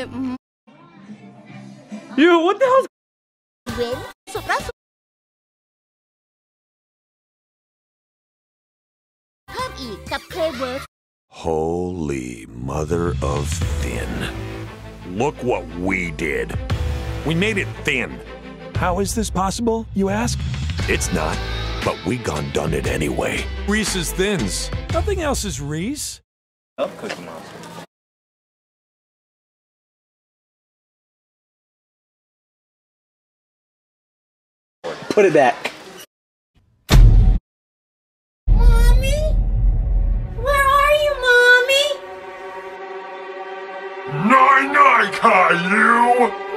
You, what the hell's เว้นสุดล่าสุดเพิ่มอีกกับเคลเวิร์ Holy mother of thin. Look what we did. We made it thin. How is this possible, you ask? It's not, but we gone done it anyway. Reese's Thins. Nothing else is Reese. Love Cookie Monster. Put it back. Mommy? Where are you, Mommy? Night night, Caillou!